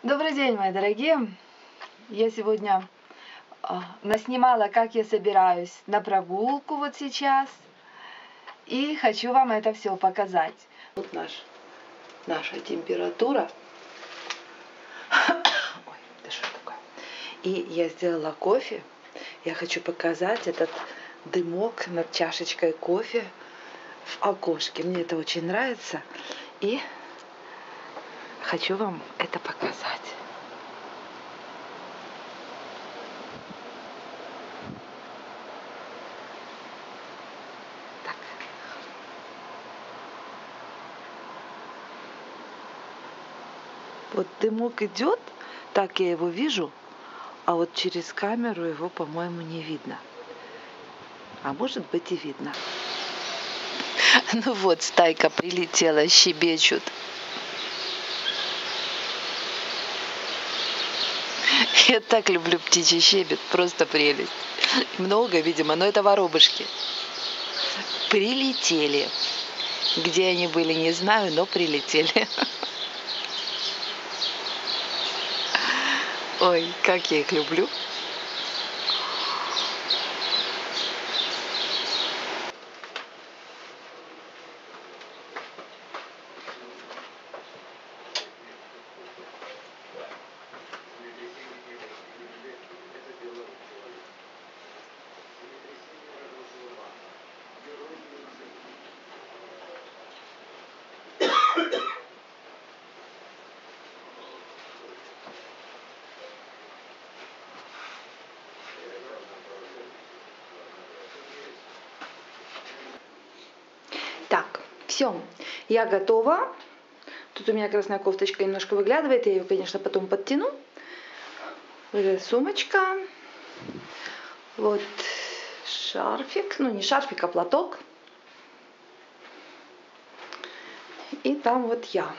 Добрый день, мои дорогие! Я сегодня наснимала, как я собираюсь на прогулку вот сейчас. И хочу вам это все показать. Вот наша температура. Ой, да что такое? И я сделала кофе. Я хочу показать этот дымок над чашечкой кофе в окошке. Мне это очень нравится. И хочу вам это показать. Так. Вот дымок идет, так я его вижу, а вот через камеру его, по-моему, не видно. А может быть и видно. Ну вот, стайка прилетела, щебечут. Я так люблю птичий щебет, просто прелесть. Много, видимо, но это воробушки. Прилетели. Где они были, не знаю, но прилетели. Ой, как я их люблю. Так, все, я готова. Тут у меня красная кофточка немножко выглядывает, я ее, конечно, потом подтяну. Сумочка. Вот шарфик, ну не шарфик, а платок. И там вот я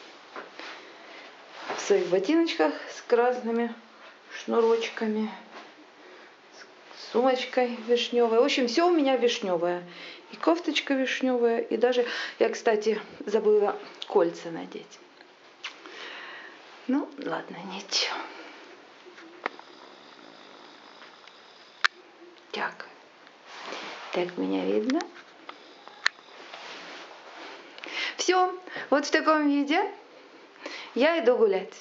в своих ботиночках с красными шнурочками, с сумочкой вишневой. В общем, все у меня вишневое. И кофточка вишневая, и даже я, кстати, забыла кольца надеть. Ну, ладно, ничего. Так меня видно. Все, вот в таком виде я иду гулять.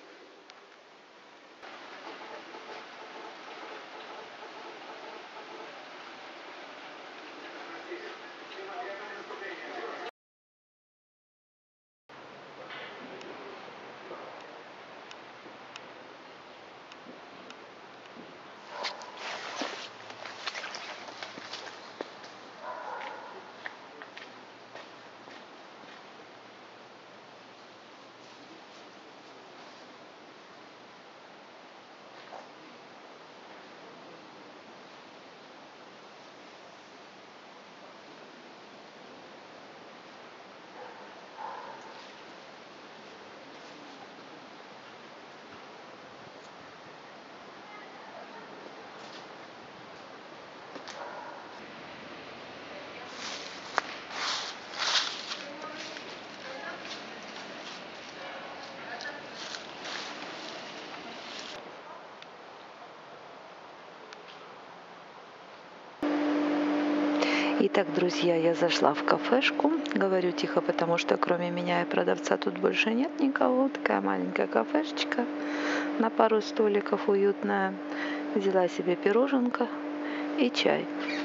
Итак, друзья, я зашла в кафешку. Говорю тихо, потому что кроме меня и продавца тут больше нет никого. Такая маленькая кафешечка на пару столиков уютная. Взяла себе пироженка и чай.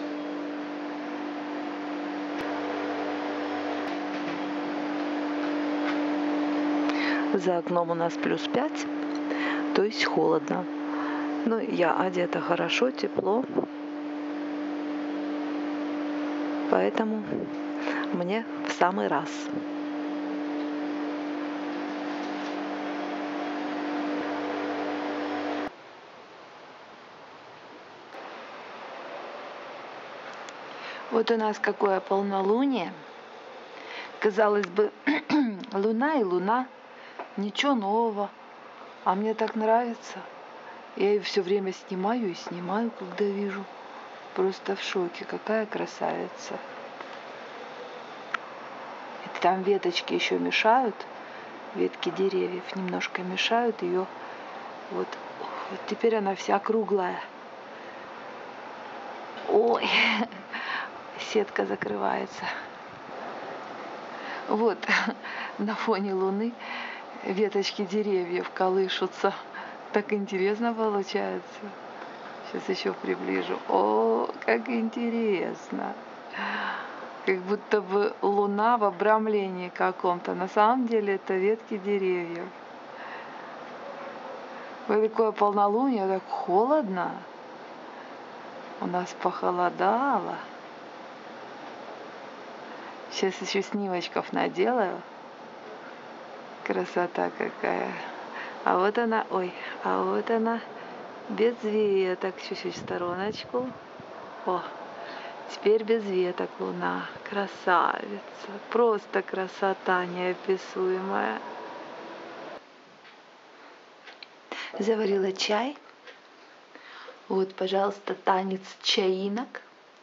За окном у нас +5, то есть холодно. Ну, я одета хорошо, тепло. Поэтому мне в самый раз. Вот у нас какое полнолуние. Казалось бы, луна и луна, ничего нового. А мне так нравится. Я ее все время снимаю и снимаю, когда вижу. Просто в шоке. Какая красавица. И там веточки еще мешают. ветки деревьев немножко мешают ее. Вот теперь она вся круглая. Ой, сетка закрывается. Вот на фоне луны веточки деревьев колышутся. Так интересно получается. Сейчас еще приближу. О, как интересно. Как будто бы луна в обрамлении каком-то. На самом деле это ветки деревьев. Вот такое полнолуние, так холодно. У нас похолодало. Сейчас еще снимочков наделаю. Красота какая. А вот она, ой, а вот она без веток. Чуть-чуть в стороночку. О, теперь без веток луна. Красавица. Просто красота неописуемая. Заварила чай. Вот, пожалуйста, танец чаинок.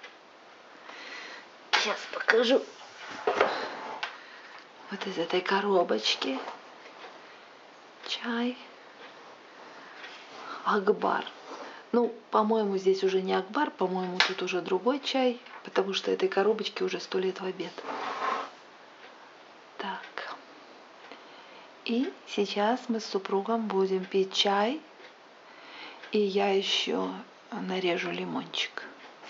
Сейчас покажу. Вот из этой коробочки чай. Акбар. Ну, по-моему, здесь уже не Акбар, по-моему, тут уже другой чай, потому что этой коробочке уже 100 лет в обед. Так. И сейчас мы с супругом будем пить чай. И я еще нарежу лимончик.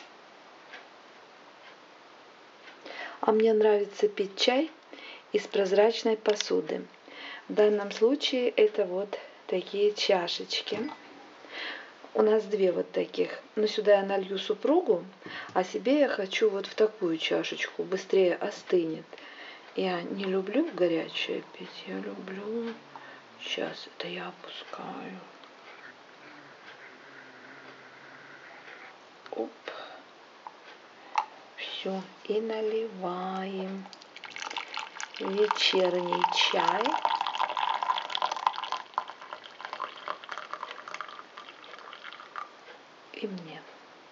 А мне нравится пить чай из прозрачной посуды. В данном случае это вот такие чашечки. У нас две вот таких. Но сюда я налью супругу, а себе я хочу вот в такую чашечку. Быстрее остынет. Я не люблю горячее пить. Я люблю... Сейчас это я опускаю. Оп. Все. И наливаем вечерний чай. И мне.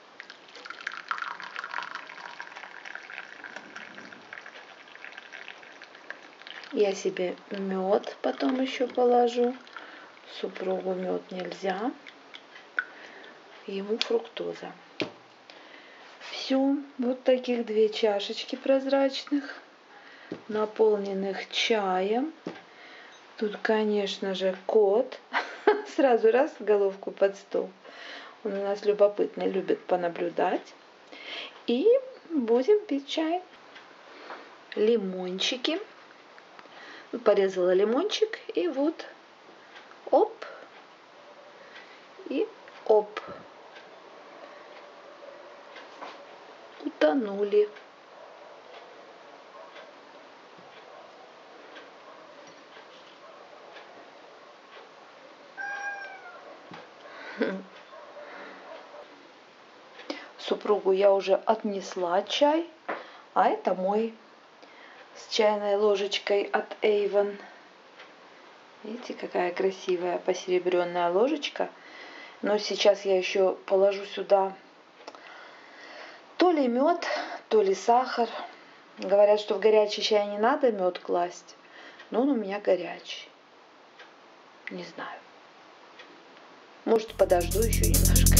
Я себе мед потом еще положу. Супругу мед нельзя. Ему фруктоза. Все. Вот таких две чашечки прозрачных, наполненных чаем. Тут, конечно же, кот. Сразу раз в головку под стол. Он у нас любопытный, любит понаблюдать. И будем пить чай. Лимончики. Порезала лимончик. И вот оп. И оп. Утонули. Супругу я уже отнесла чай, а это мой с чайной ложечкой от Avon. Видите, какая красивая посеребренная ложечка. Но сейчас я еще положу сюда то ли мед, то ли сахар. Говорят, что в горячий чай не надо мед класть, но он у меня горячий. Не знаю. Может, подожду еще немножко.